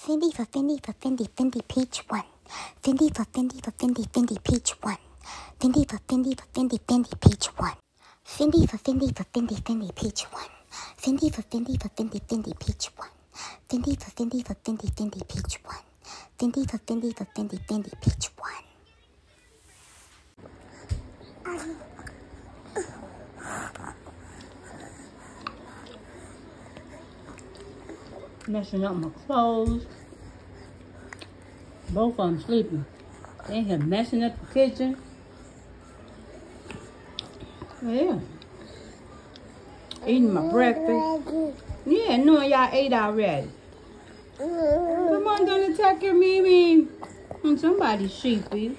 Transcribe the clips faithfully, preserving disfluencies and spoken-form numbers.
Fendi for Fendi for Fendi, Fendi Peach one. Fendi for Fendi for Fendi, Fendi Peach one. Fendi for Fendi for Fendi, Fendi Peach one. Fendi for Fendi for Fendi, Fendi Peach one. Fendi for Fendi for Fendi, Fendi Peach one. Fendi for Fendi for Fendi, Fendi Peach one. Fendi for Fendi for Fendi, Fendi Peach one. Messing up my clothes. Both of them sleeping. They here messing up the kitchen. Yeah. Eating my breakfast. Yeah, knowing y'all ate already. Come on, gonna attack your Mimi. And somebody's sheepy.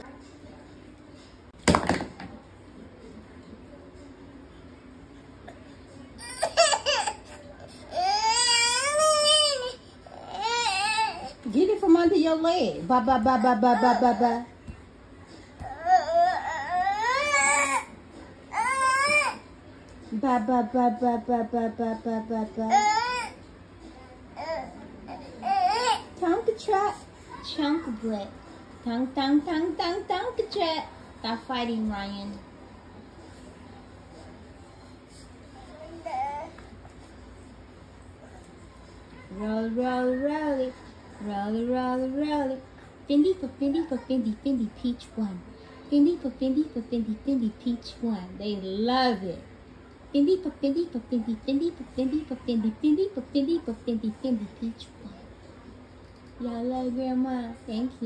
Get it from under your leg. Ba ba ba ba ba ba ba ba. Ba ba ba ba ba ba ba ba ba ba. Tonka trap, chunk of bread. Tongue tongue tongue tongue tonka trap. Stop fighting, Ryan. Roll, roll, roll it. Roll it, roll it, roll it. Fendi for Fendi for Fendi, Fendi Peach one. Fendi for Fendi for Fendi, Fendi Peach one. They love it. Fendi for Fendi for Fendi, Fendi for Fendi for Fendi, Fendi for Fendi for Fendi, Fendi Peach one. Y'all love Grandma. Thank you.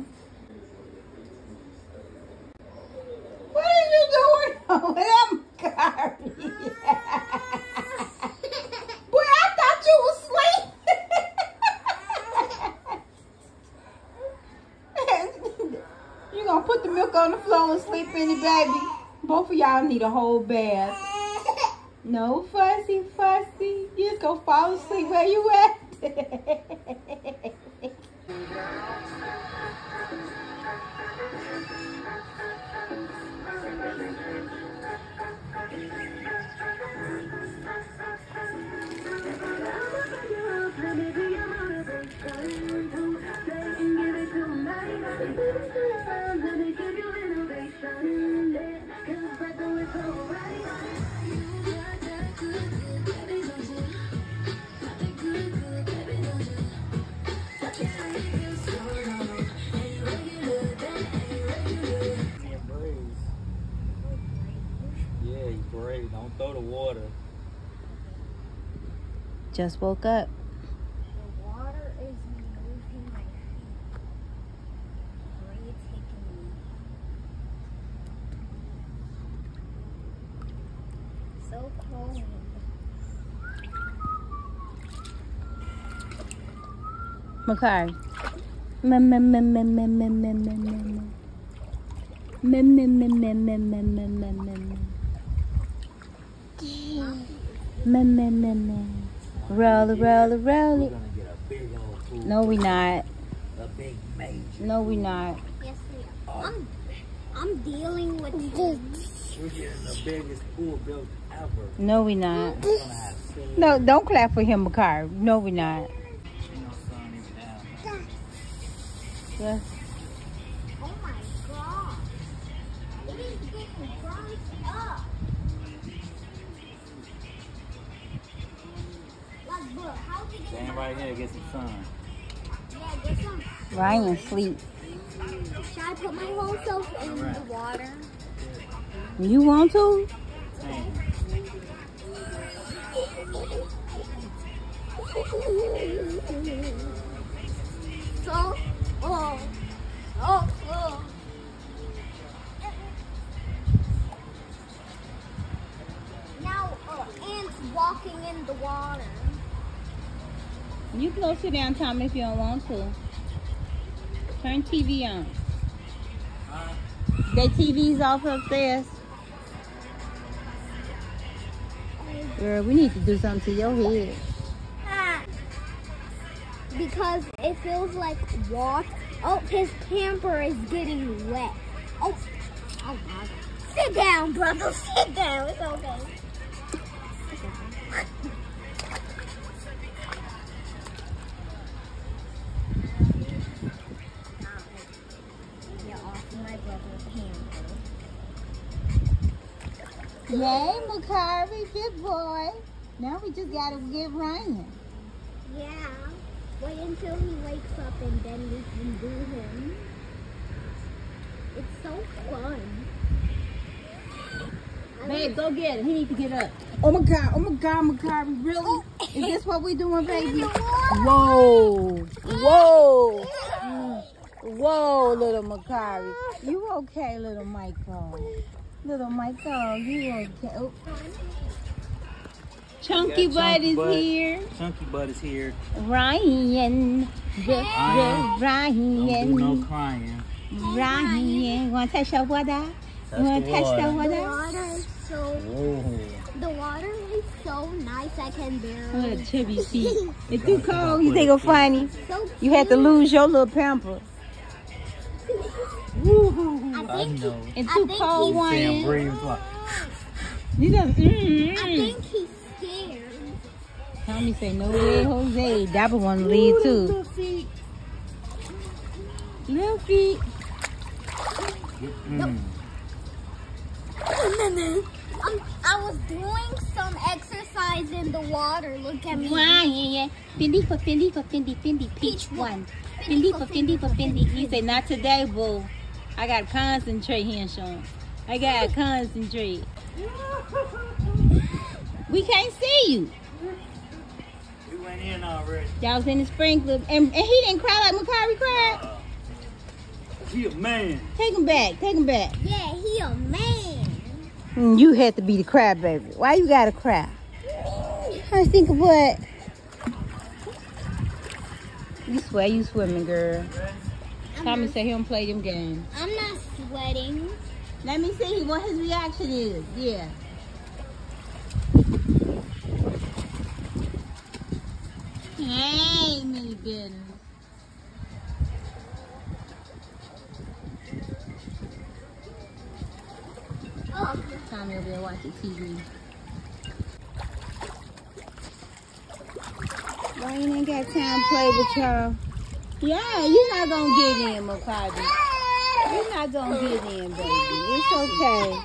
What are you doing? Oh, I'm Carrie. Boy, I thought you was asleep. You gonna put the milk on the floor and sleep in it, baby? Both of y'all need a whole bath. No fussy, fussy. You just gonna fall asleep where you at. Don't throw the water. Just woke up. The water is moving my feet. Where are you taking me? So cold. Makari. Mem mem mem mem mem mem mem mem mem. Mem mem mem mem mem mem mem mem mem. Mem mem mem mem. Roll it, roll it, roll it. We're gonna get a big old pool. No, we not. A big major. No, we not. Yes, we are. I'm, I'm dealing with this. We're getting the biggest pool built ever. No, we not. We're gonna have swimming. No, don't clap for him, Makari. No, we not. You know, sun even down. Yes. Oh my God. It is getting burnt up. Like, bro, how's it getting Stand right here, get some sun. Yeah, get some. Ryan sleep. Should I put my whole self in Right. the water? You want to? Man. So, oh, oh, oh. Now, uh, ants walking in the water. You can go sit down, Tom, if you don't want to. Turn T V on. Their T V's off upstairs. Girl, we need to do something to your head. Ah. Because it feels like water. Oh, his pamper is getting wet. Oh, oh God. Sit down, brother. Sit down. It's okay. It's okay. Yay, Makari, good boy. Now we just gotta get Ryan. Yeah. Wait until he wakes up and then we can do him. It's so fun. Babe, go get him. He needs to get up. Oh my God, oh my God, Makari, really? Is this what we doing, baby? Whoa, whoa, whoa, little Makari. You okay, little Michael? Little Michael, you okay? Oh. Chunky Butt is butt. here. Chunky Butt is here. Ryan, the, the Ryan. Ryan. Don't do no crying. Ryan, wanna touch the water? Touch You wanna the touch water. the The water? water is so, Whoa. the water is so nice I can Oh, barely. chubby feet. It's too cold. You think it's funny? So You had to lose your little pamper. Woo-hoo. I I think, know. It's I too think cold, he's- Sam Ryan. breathes like. You just, I mm-hmm. think he's scared. Tommy say, no way, Jose. Dapper want to leave too. Little feet. Little feet. Mm. Um, I was doing some exercise in the water. Look at me. Ryan, Fendi for Fendi for Fendi, Fendi, peach one. Fendi for Fendi for Fendi. He said, not today, boo. I got to concentrate here, Sean. I got to concentrate. We can't see you. We went in already. Y'all was in the sprinkler. And, and he didn't cry like Makari cried. Uh, he a man. Take him back. Take him back. Yeah, he a man. Mm, you had to be the cry baby. Why you got to cry? I think of what? You swear you swimming, girl. I'm Tommy not, said he don't play them games. I'm not sweating. Let me see what his reaction is. Yeah. Hey, me business. Oh, Tommy over there watching T V. Ryan ain't got time to play with y'all. Yeah, you're not gonna get in, Makari. You're not gonna get in, baby. It's okay.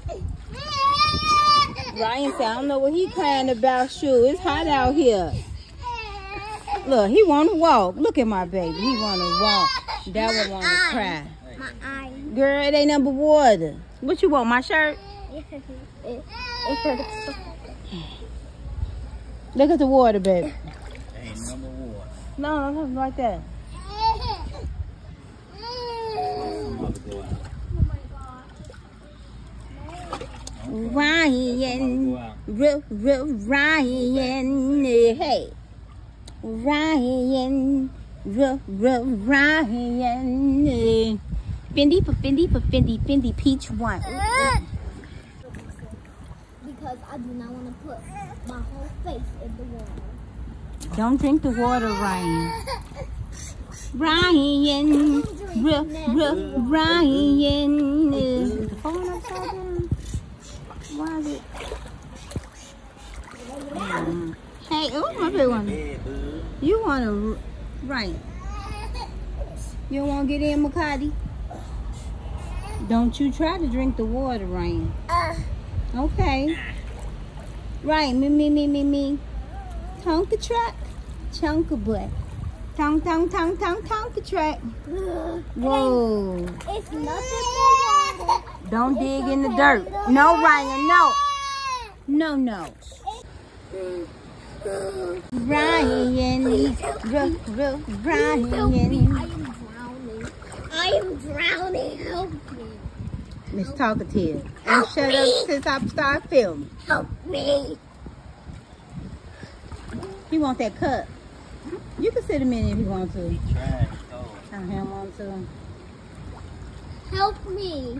Ryan said, I don't know what he crying about, shoe. It's hot out here. Look, he wanna walk. Look at my baby. He wanna walk. That one wanna cry. my eye. Girl, it ain't number water. What you want, my shirt? it, it hurts. Look at the water, baby. Ain't number one. No, no, no, like that. I'm about to go out. Ryan, R- R- Ryan, hey, Ryan, R- R- Ryan, Fendi for Fendi for Fendi, Fendi peach one. Because I do not want to put my whole face in the water. Don't drink the water, Ryan. Ryan, R- R- Ryan. Is the phone upside down? Why is it? Um, hey, oh my big one. You want to, right? You don't want to get in, Makari? Don't you try to drink the water, Ryan. Uh, Okay. Right, me, me, me, me, me. Tonka truck, chunka butt. Tong, tong, tong, tong, tonka truck. Whoa. it's nothing but water. Don't dig in the dirt. No, Ryan, no. No, no. Ryan, R- R- Ryan. I am drowning. I am drowning. Help me. Miss Talkative. And shut up since I start filming. Help me. He want that cup. You can sit him in if you want to. Trash. Oh. I don't want to. Help me.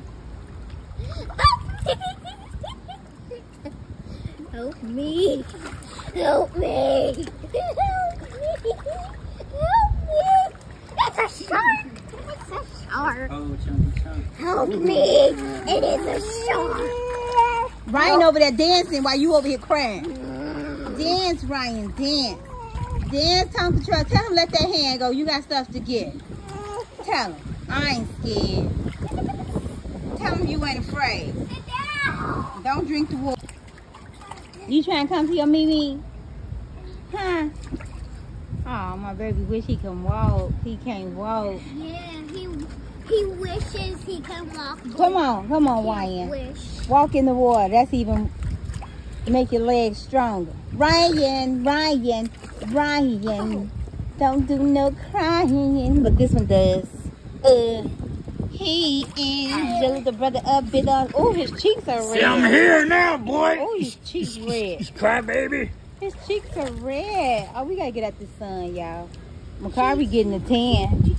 Help me. Help me. Help me. Help me. It's a shark. It's a shark. Oh, chunky chunk. Help me. It is a shark. Ryan over there dancing while you over here crying. Dance, Ryan, dance. Dance, Tonka Truck. Tell him let that hand go. You got stuff to get. Tell him. I ain't scared. Tell him you ain't afraid. Sit down. Don't drink the water. You trying to come to your Mimi? Huh? Oh, my baby wish he can walk. He can't walk. Yeah, he he wishes he can walk. Come on, come on, Ryan. Walk in the water. That's even make your legs stronger. Ryan, Ryan, Ryan. Don't do no crying. But this one does. Uh, he is the little brother up bit on. Oh, his cheeks are red. See, I'm here now, boy. Oh, his cheeks red. Cry, baby. His cheeks are red. Oh, we gotta get out the sun, y'all. Makari getting a tan.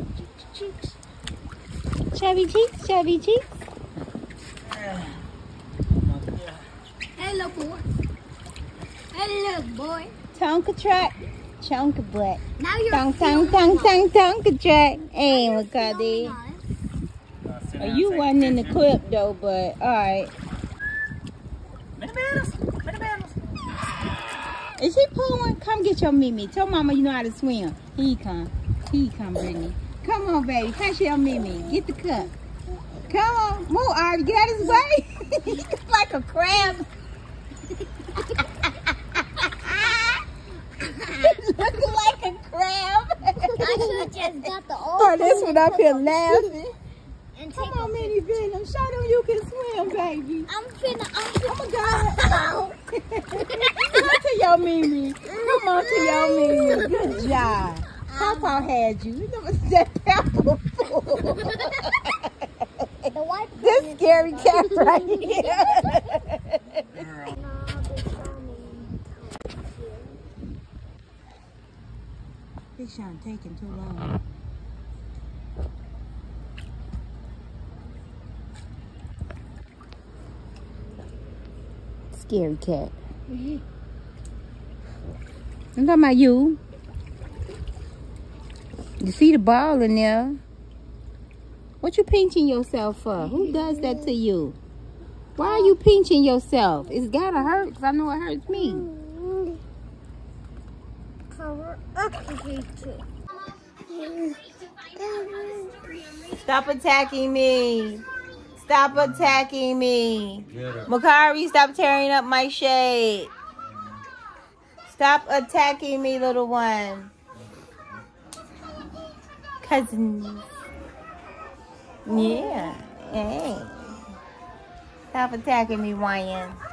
Chubby cheeks, chubby cheeks. Hello, boy. Hello, boy. Tonka track, chonka butt. Now you're Tong, tong, tong, tong, tonka track. Hey, Makari. Oh, you wasn't in the clip though, but alright. Is he pulling? Come get your Mimi. Tell Mama you know how to swim. Here you come. Here you come, Brittany. Come on, baby. Catch your Mimi. Get the cup. Come on. Move, Arby. Get out of his way. He's like a crab. Looking like a crab. I should just got the old Oh, this one up here laughing. and Come take on, a Minnie Venom. Show them you can swim, baby. I'm finna, I'm finna. Oh, my God. Come on to your Mimi. Come on to your Mimi. Good job. Papa had you. You know what's that pepper for? The white This scary cat right here. This shot taking too long. Scary cat. I'm talking about you. You see the ball in there. What you pinching yourself for? Who does that to you? Why are you pinching yourself? It's gotta hurt, because I know it hurts me. Stop attacking me. Stop attacking me. Makari, stop tearing up my shade. Stop attacking me, little one. Cousins. Yeah. Hey. Stop attacking me, Ryan.